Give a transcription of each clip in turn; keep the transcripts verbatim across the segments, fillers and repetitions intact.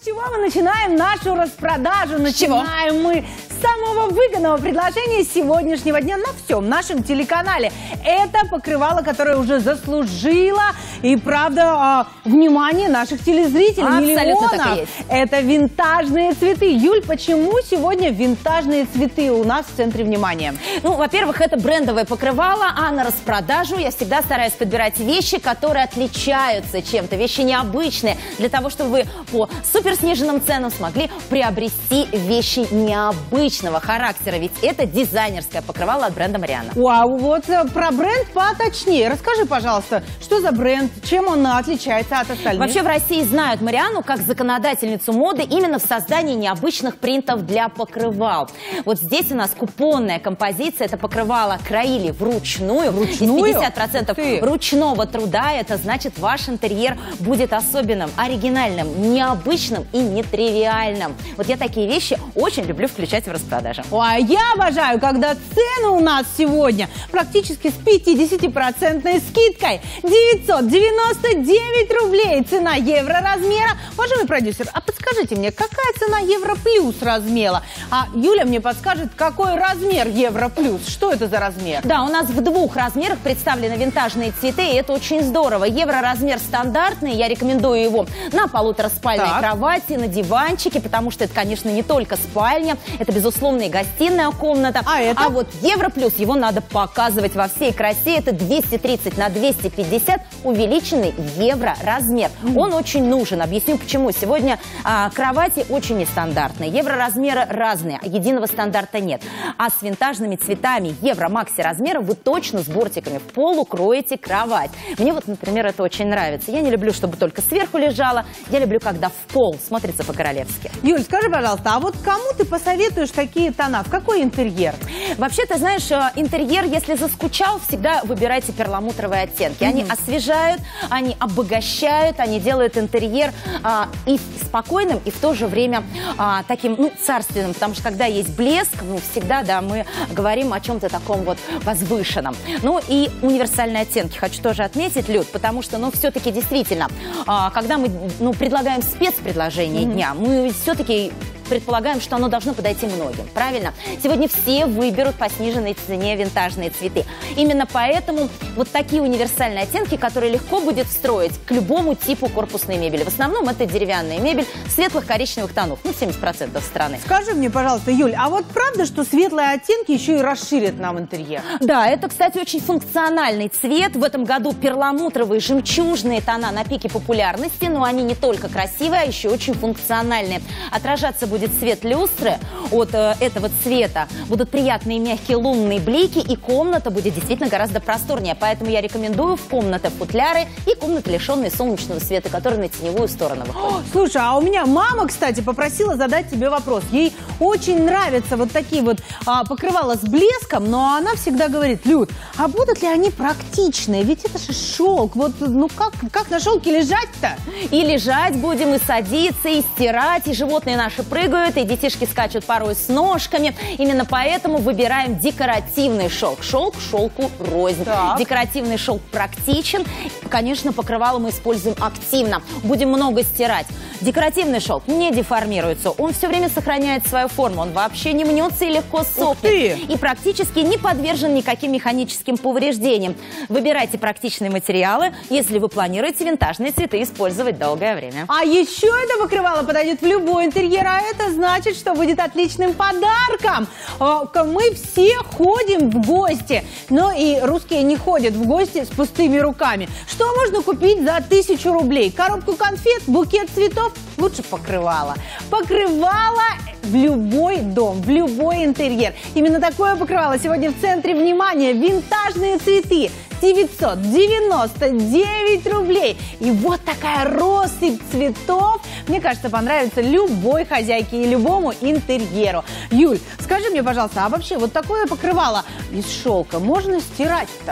С чего мы начинаем нашу распродажу? Начинаем мы с самого выгодного предложения сегодняшнего дня на всем нашем телеканале. Это покрывало, которое уже заслужило и, правда, внимание наших телезрителей, миллионов. Так и есть. Это винтажные цветы. Юль, почему сегодня винтажные цветы у нас в центре внимания? Ну, во-первых, это брендовое покрывало, а на распродажу я всегда стараюсь подбирать вещи, которые отличаются чем-то, вещи необычные, для того, чтобы вы по суперсниженным ценам смогли приобрести вещи необычного характера, ведь это дизайнерское покрывало от бренда Мариано. Вау, вот про бренд поточнее. Расскажи, пожалуйста, что за бренд, чем он отличается от остальных? Вообще в России знают Марианну как законодательницу моды именно в создании необычных принтов для покрывал. Вот здесь у нас купонная композиция, это покрывало краили вручную. Вручную? Из пятьдесят процентов ручного труда, это значит, ваш интерьер будет особенным, оригинальным, необычным и нетривиальным. Вот я такие вещи очень люблю включать в распродажу. Ой, я обожаю, когда цены у нас сегодня практически с пятидесятипроцентной скидкой. девятьсот девяносто девять рублей цена евро размера. Уважаемый продюсер, а подскажите мне, какая цена евро плюс размера? А Юля мне подскажет, какой размер евро плюс. Что это за размер? Да, у нас в двух размерах представлены винтажные цветы, и это очень здорово. Евро размер стандартный, я рекомендую его на полутораспальной так. кровати, на диванчике, потому что это, конечно, не только спальня, это, безусловно, и гостиная комната. А, это? А вот евро плюс, его надо показывать во всей красе. Это двести тридцать на двести пятьдесят увеличенный евро размер. Mm. Он очень нужен. Объясню почему. Сегодня а, кровати очень нестандартные. Евро размеры разные, единого стандарта нет. А с винтажными цветами евро макси размера вы точно с бортиками в пол укроете кровать. Мне вот, например, это очень нравится. Я не люблю, чтобы только сверху лежала. Я люблю, когда в пол смотрится по-королевски. Юль, скажи, пожалуйста, а вот кому ты посоветуешь такие тона? В какой интерьер? Вообще, ты знаешь, интерьер, если заскучал, всегда выбирайте перламутровые оттенки. Mm-hmm. Они освежают, они обогащают, они делают интерьер а, и спокойным, и в то же время а, таким, ну, царственным. Потому что когда есть блеск, ну, всегда, да, мы говорим о чем-то таком вот возвышенном. Ну и универсальные оттенки хочу тоже отметить, Люд, потому что, ну, все-таки действительно, а, когда мы, ну, предлагаем спецпредложение mm-hmm. дня, мы все-таки предполагаем, что оно должно подойти многим. Правильно? Сегодня все выберут по сниженной цене винтажные цветы. Именно поэтому вот такие универсальные оттенки, которые легко будет встроить к любому типу корпусной мебели. В основном это деревянная мебель светлых коричневых тонов. Ну, семьдесят процентов страны. Скажи мне, пожалуйста, Юль, а вот правда, что светлые оттенки еще и расширят нам интерьер? Да, это, кстати, очень функциональный цвет. В этом году перламутровые, жемчужные тона на пике популярности, но они не только красивые, а еще очень функциональные. Отражаться будет цвет люстры от э, этого цвета, будут приятные мягкие лунные блики, и комната будет действительно гораздо просторнее. Поэтому я рекомендую в комнаты футляры и комнаты, лишенные солнечного света, которые на теневую сторону выходят. Слушай, а у меня мама, кстати, попросила задать тебе вопрос. Ей очень нравятся вот такие вот а, покрывала с блеском, но она всегда говорит: Люд, а будут ли они практичные? Ведь это же шелк. Вот, ну как, как на шелке лежать-то? И лежать будем, и садиться, и стирать, и животные наши прыгают, и детишки скачут порой с ножками. Именно поэтому выбираем декоративный шелк. Шелк шелку рознь. Так. Декоративный шелк практичен. Конечно, покрывало мы используем активно. Будем много стирать. Декоративный шелк не деформируется. Он все время сохраняет свою форму. Он вообще не мнется и легко сохнет. И практически не подвержен никаким механическим повреждениям. Выбирайте практичные материалы, если вы планируете винтажные цветы использовать долгое время. А еще это покрывало подойдет в любой интерьер, а это значит, что будет отличным подарком. Мы все ходим в гости, но и русские не ходят в гости с пустыми руками. Что можно купить за тысячу рублей? Коробку конфет, букет цветов? Лучше покрывало. Покрывало в любой дом, в любой интерьер. Именно такое покрывало сегодня в центре внимания. Винтажные цветы. девятьсот девяносто девять рублей. И вот такая россыпь цветов, мне кажется, понравится любой хозяйке и любому интерьеру. Юль, скажи мне, пожалуйста, а вообще вот такое покрывало из шелка можно стирать-то?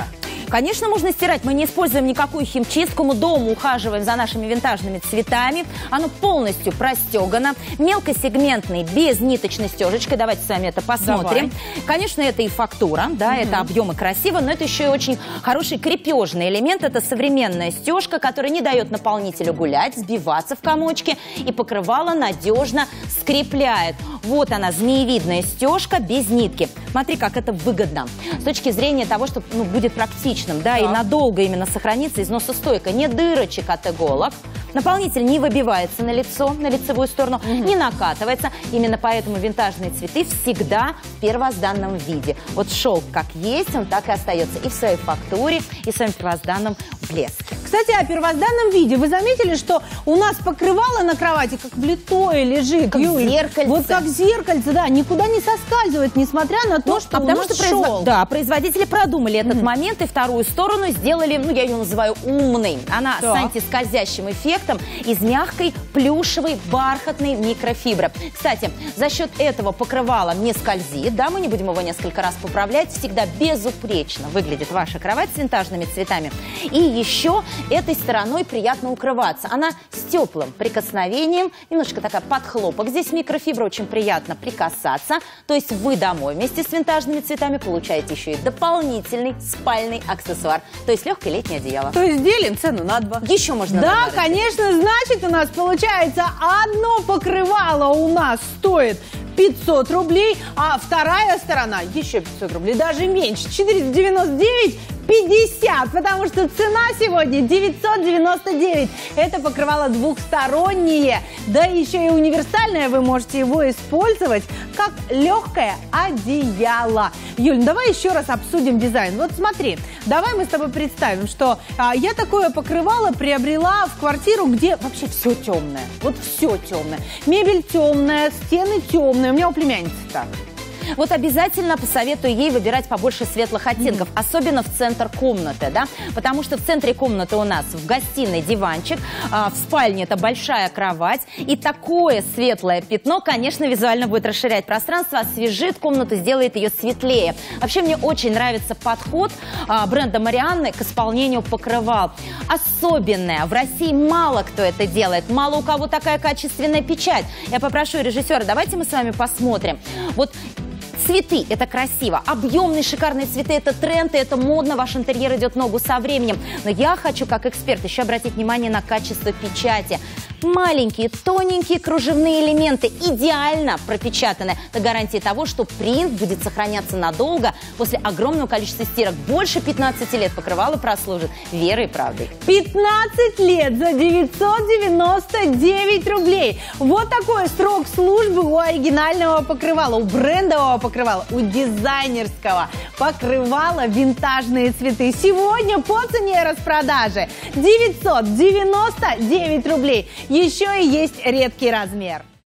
Конечно, можно стирать. Мы не используем никакую химчистку. Мы дома ухаживаем за нашими винтажными цветами. Оно полностью простегано. Мелкосегментный, без ниточной стежечкой. Давайте с вами это посмотрим. Давай. Конечно, это и фактура, да, угу. это объем и красиво, но это еще и очень хороший крепежный элемент. Это современная стежка, которая не дает наполнителю гулять, сбиваться в комочки, и покрывало надежно скрепляет. Вот она, змеевидная стежка без нитки. Смотри, как это выгодно. С точки зрения того, что ну, будет практичным, да, да, и надолго именно сохранится износостойко. Не дырочек от иголок. Наполнитель не выбивается на лицо, на лицевую сторону, угу. не накатывается. Именно поэтому винтажные цветы всегда в первозданном виде. Вот шелк как есть, он так и остается. И в своей фактуре, и в своем первозданном блеске. Кстати, о первозданном виде. Вы заметили, что у нас покрывало на кровати как влитое лежит? Как Юль, зеркальце. Вот как зеркальце, да, никуда не соскальзывает, несмотря на то, ну, что а у потому нас что шелк. Производ... Да, производители продумали этот mm-hmm. момент и вторую сторону сделали, ну, я ее называю умной. Она да. с антискользящим эффектом из мягкой, плюшевой, бархатной микрофибры. Кстати, за счет этого покрывало не скользит, да, мы не будем его несколько раз поправлять, всегда безупречно выглядит ваша кровать с винтажными цветами. И еще этой стороной приятно укрываться. Она с теплым прикосновением, немножко такая под хлопок. Здесь микрофибра, очень приятно прикасаться. То есть вы домой вместе с винтажными цветами получаете еще и дополнительный спальный аксессуар. То есть легкое летнее одеяло. То есть делим цену на два. Еще можно. Да, конечно, значит, у нас получается одно покрывало у нас стоит пятьсот рублей, а вторая сторона еще пятьсот рублей, даже меньше, четыреста девяносто девять пятьдесят, потому что цена сегодня девятьсот девяносто девять. Это покрывало двухстороннее, да еще и универсальное, вы можете его использовать как легкое одеяло. Юль, ну давай еще раз обсудим дизайн. Вот смотри, давай мы с тобой представим, что а, я такое покрывало приобрела в квартиру, где вообще все темное, вот все темное. Мебель темная, стены темные, у меня у племянницы так. Вот обязательно посоветую ей выбирать побольше светлых оттенков, mm-hmm. особенно в центр комнаты, да, потому что в центре комнаты у нас в гостиной диванчик, а в спальне это большая кровать, и такое светлое пятно, конечно, визуально будет расширять пространство, освежит комнату, сделает ее светлее. Вообще мне очень нравится подход а, бренда Марианны к исполнению покрывал. Особенное, в России мало кто это делает, мало у кого такая качественная печать. Я попрошу режиссера, давайте мы с вами посмотрим. Вот цветы – это красиво, объемные шикарные цветы – это тренд, и это модно, ваш интерьер идет в ногу со временем. Но я хочу, как эксперт, еще обратить внимание на качество печати. Маленькие, тоненькие кружевные элементы, идеально пропечатаны. Это гарантия того, что принт будет сохраняться надолго. После огромного количества стирок больше пятнадцати лет покрывало прослужит верой и правдой. пятнадцать лет за девятьсот девяносто девять рублей. Вот такой срок службы у оригинального покрывала, у брендового покрывала, у дизайнерского покрывала винтажные цветы. Сегодня по цене распродажи девятьсот девяносто девять рублей. Еще и есть редкий размер.